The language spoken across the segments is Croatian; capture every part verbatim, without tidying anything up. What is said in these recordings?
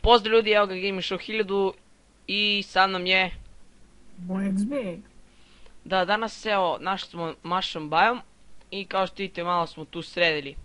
pozdrav ljudi, evo ga Gaming Show hiljadu i sa mnom je... BoyXB. Da, danas evo, našli smo Mushroom Biome i kao što vidite malo smo tu sredili.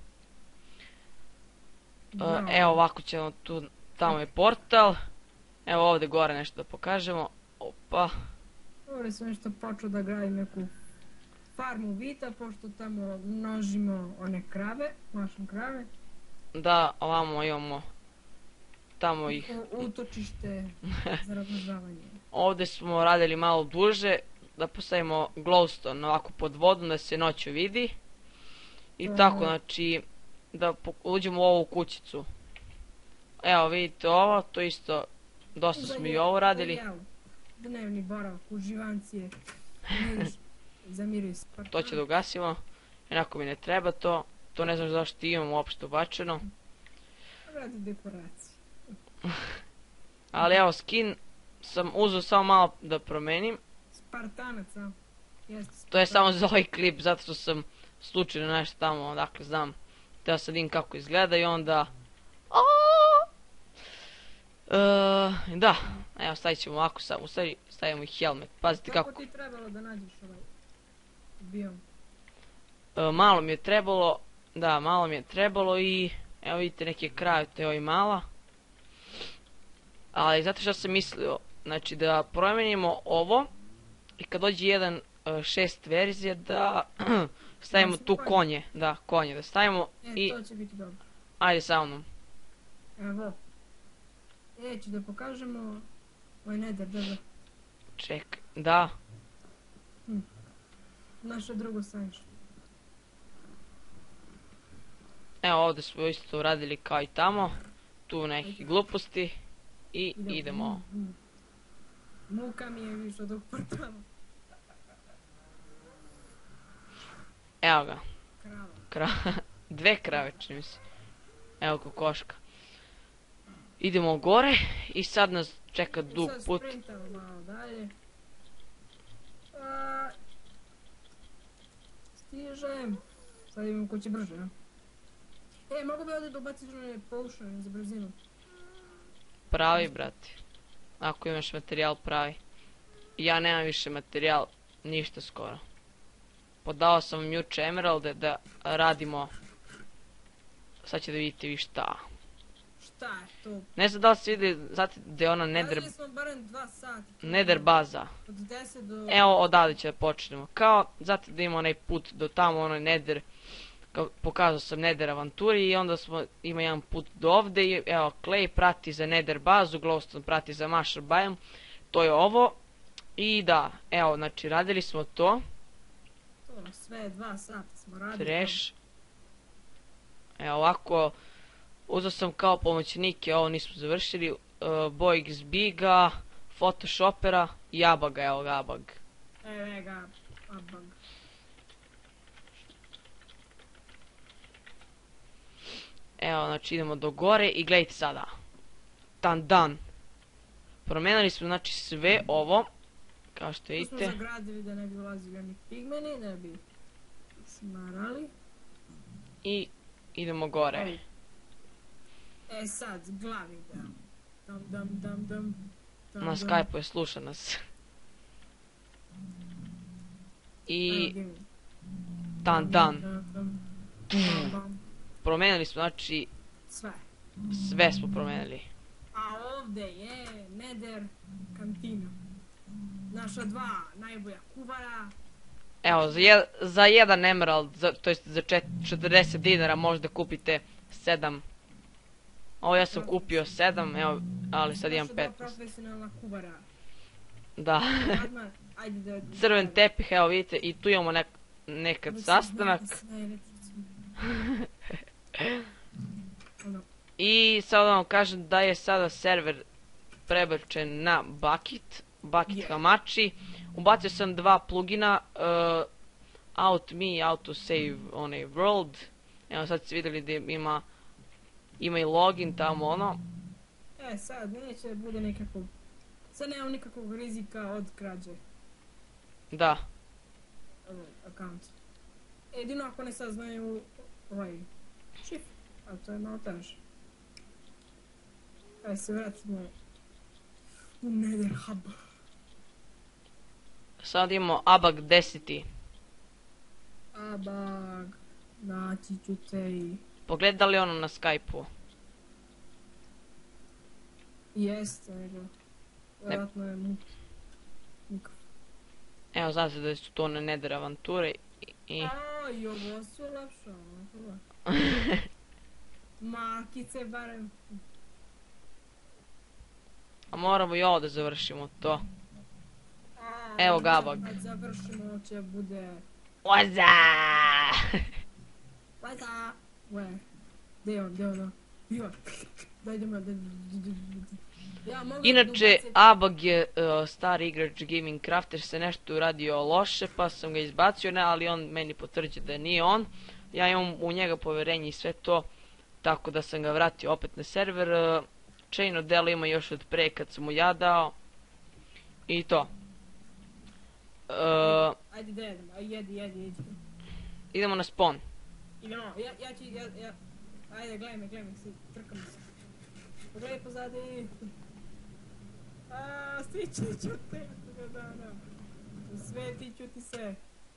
Uh, evo ovako ćemo tu, tamo je portal. Evo ovdje gore nešto da pokažemo. Opa. Ovdje sam nešto počeo da gradim neku farmu vita, pošto tamo množimo one krave, Mushroom krave. Da, ovamo imamo tamo ih. U- Utočište za razmnožavanje. Ovdje smo radili malo duže, da postavimo glowstone ovako pod vodom da se noću vidi. I Aha. tako, znači, da po- uđemo u ovu kućicu. Evo vidite ovo, to isto, dosta smo i ovo radili. Jel, dnevni boravak, uživancije, miris, za miris. To će da ugasimo, jednako mi ne treba to. To ne znam zašto imam uopšte ubačeno. Radi dekoracije. Ali evo, skin sam uzeo samo malo da promenim. Spartanac, a? Jeste To je Spartanac. samo za ovaj klip, zato što sam slučajno nešto tamo, dakle znam. Teo sad vidim kako izgleda i onda... E, da, evo stavit ćemo ovako, u stvari stavimo i helmet. Pazite Kako kako, ti trebalo da nađeš ovaj biom? e, malo mi je trebalo, da, malo mi je trebalo i... Evo vidite neke krave, to je ovaj mala. Ali zato što sam mislio, znači da promenimo ovo i kad dođe jedan e, šest verzije da stavimo tu konje, da, konje da stavimo E, i to će biti dobro. ajde sa mnom. Evo. E, ću da pokažemo ovaj nether, da, Čekaj, da, naše drugo sajništvo. evo ovdje smo isto uradili kao i tamo, tu nekih gluposti i idemo. Mm, mm. Muka mi je više od ovog portala. Evo ga, Krava. kra dve krave čini mi se. Evo kokoška. Idemo gore i sad nas čeka dug Sad put. sprintamo malo dalje. A, stižem. Sad imam ko će brže, a? E, mogu bi ovdje da ubaciš one potion za brzinu. Pravi, brate. Ako imaš materijal, pravi. Ja nemam više materijal, ništa skoro. Podao sam vam juče emeralde da radimo. Sad će da vidite vi šta. Šta je to? Ne znam da li se vidi, znate da je ona nether, Radili smo barem dva sata. nether baza. Od deset do... Evo odavde će da počnemo. Kao, znate da ima onaj put do tamo, onaj nether. Kao, pokazao sam nether avanturi i onda smo, ima jedan put do ovde i evo, Clay prati za nether bazu, Glowstone prati za Mushroom Biome. To je ovo. I da, evo, znači radili smo to. To, sve dva sata smo radili. Trash. Evo ovako, uzeo sam kao pomoćnike, ovo nismo završili, uh, BoyXB ga, Photoshopera i Abaga, evo ga Abag. Evo ga, abang. Evo, znači idemo do gore i gledajte sada. Dan dan. Promenili smo znači sve ovo, kao što To smo vidite. zagradili da ne bi ulazili oni pigmeni, ne bi smarali. I idemo gore. Ovi. E sad, glavi da. Dam, dam, dam, dam. dam, Na dam. Skype-u je, sluša nas. I Evo, gdje mi? dan dan. Dam, dam, dam, dam. Promenili smo znači, Sve. sve smo promenili. A ovdje je nether kantina. Naša dva najbolja kuvara. Evo, za, jed, za jedan emerald, za, to jest za čet- četrdeset dinara možda kupite sedam. Ovo ja sam kupio sedam, evo, ali sad imam Naša dva petnaest. profesionalna kuvara. Da, Odmah, ajde da... crven tepih, evo vidite, i tu imamo nek, nekad sastanak. Ono, I sad vam kažem da je sada server prebačen na Bucket, Bucket Je. Hamachi. Ubacio sam dva plugina, uh, Out Me, Auto Save onaj World. Evo sad ste vidjeli da ima, ima i login tamo ono. E sad, neće da bude nekakvog... Sad nema nikakvog rizika od krađe. Da, Ovaj, account. Jedino ako ne saznaju ovaj... Shift. A to je malo teže. Ajde se vratimo u Nether Hub. Sad imamo Abag deseti. Abag, naći ću te i... Pogledali ono na Skype-u? Jeste, nego... Vjerojatno je mut. Nikak. Evo, znate da su to one Nether avanture i... Aj, ovo su lepše, ovo. Makice barem. A moramo i ovo da završimo to. A, Evo ga Abag. Kad završimo, će bude... Oza! Vaza! Ue, gdje je on, gdje je ono? Joj, daj idemo, daj, ja mogu Inače, da ubacim- Abag je uh, stari igrač Gaming Crafter, se nešto uradio loše, pa sam ga izbacio, ne, ali on meni potvrđuje da nije on. Ja imam u njega poverenje i sve to, tako da sam ga vratio opet na server. Uh, Chain of Dell ima još od pre kad sam mu ja dao. I to. Uh, Ajde, da jedemo, ajde, jedi, jedi, jedi. idemo na spawn. Idemo, ja, ja ću, ja, ja... Ajde, gledaj me, gledaj me, si, trkam se. Pogledaj pozadi. Aaaa, svi će čute, da, da, da. Sve ti čuti se.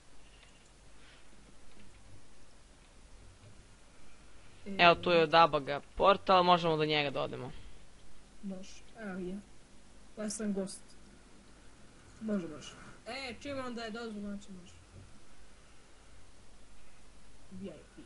E, Evo tu je od Abaga portal, možemo do njega da odemo. Može, evo ja. Ja sam gost. Može, može. E, čim onda je dozvu, znači može. V I P.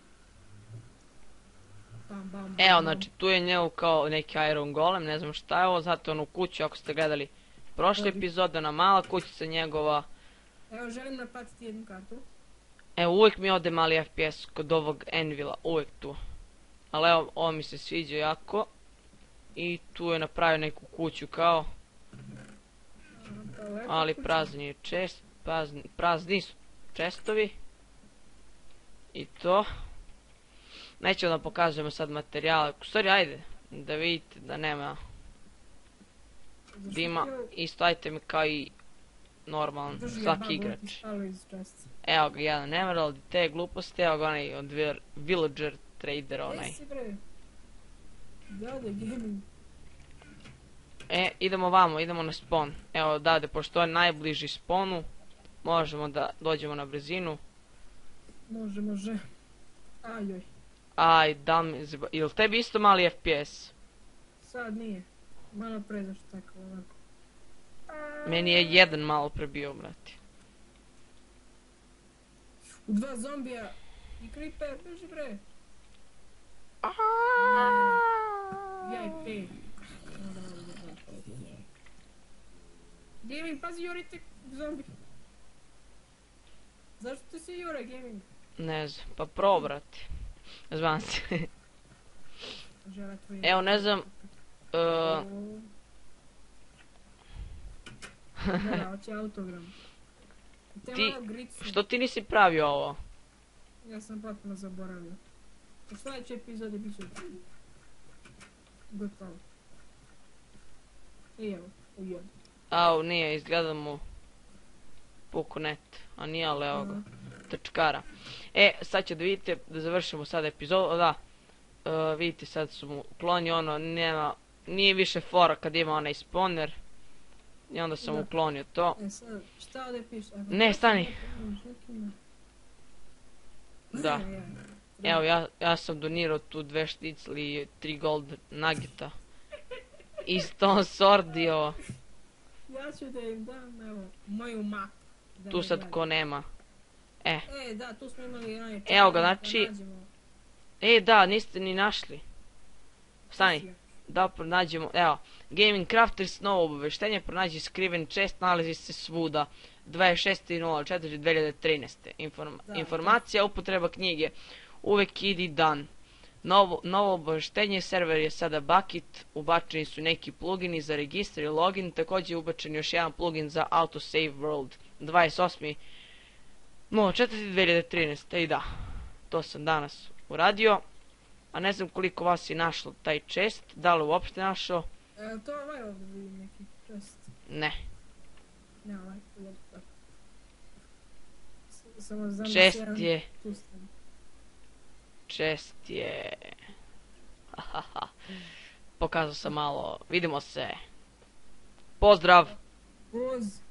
Bam, bam, bam, Evo, bam. znači tu je njegu kao neki Iron Golem, ne znam šta je ovo, zato onu kuću, ako ste gledali prošle Dobro. epizode, ona mala kućica njegova. Evo, želim naplatiti jednu kartu. Evo, uvijek mi ode mali F P S kod ovog Anvila, uvijek tu. Ali evo, ovo mi se sviđa jako. I tu je napravio neku kuću kao, Daleko ali kuća. prazan je čest, prazni, prazni su čestovi. I to. Nećemo da pokazujemo sad materijale, u stvari ajde, da vidite da nema Zašto dima, ti ovo isto ajte kao i normalan drži svaki babu igrač. otišalo iz časti? Evo ga jedan Emerald, te gluposti, evo ga onaj od Vir- Villager Trader onaj. Gdje si bre? Dade gaming. E, idemo vamo, idemo na spawn. Evo dade, pošto je najbliži spawnu, možemo da dođemo na brzinu. Može, može. Ajoj, Aj, da mi zba... Jel tebi isto mali F P S? sad nije. Malo pre zašto tako ovako. Meni je jedan malo prebio, brati. U dva zombija i creeper, beži bre. Ja i pe. Gaming, pazi jurite zombi. Zašto ti se jure gaming? Ne znam, pa pro, brati. Zvan se. Žela tvoje. Evo, ne znam, uh, Da, hoće autogram. Te Ti- malo gricu. što ti nisi pravio ovo? Ja sam potpuno zaboravio. U sljedećoj epizodi bit će gotovo. I evo, ujel. Au, nije, izgleda mu puku net, a nije, ali evo ga, trčkara. E, sad će da vidite, da završimo sad epizodu, da, e, vidite sad su mu uklonio ono, nema, nije više fora kad ima onaj spawner, i onda sam Da. uklonio to. E sad, šta ovdje piše? Ako Ne, hoćeš stani. da pomožeš nekima- Da. E, ja. Evo, ja, ja sam donirao tu dve šticli i tri gold nugeta. I stone sword i ovo, Ja ću da im dam, evo, moju mapu. Da tu ne sad gledaju. ko nema. E, E, da, tu smo imali onaj... Evo ga, čarobnik, znači- da nađemo- e da, niste ni našli. Stani. Da pronađemo, evo, Gaming Crafters, novo obaveštenje, pronađi skriven chest, nalazi se svuda, dvadeset šesti nula četvrti dve hiljade trinaeste. Informa Da, informacija, upotreba knjige, uvek idi dan. Novo, novo obaveštenje, server je sada bucket, ubačeni su neki plugini za registar i login, također je ubačen još jedan plugin za autosave world, dvadeset osmi nula četvrti dve hiljade trinaeste. I da, to sam danas uradio. A ne znam koliko vas je našlo taj chest, da li uopšte našao? E, to ovaj ovdje vidim neki čest. Ne. Ne, ovaj, ovaj, tako. S- Samo znam da Chest se jedan je, tu stavim. chest je... Hahaha. pokazao sam malo. Vidimo se. Pozdrav! Uz.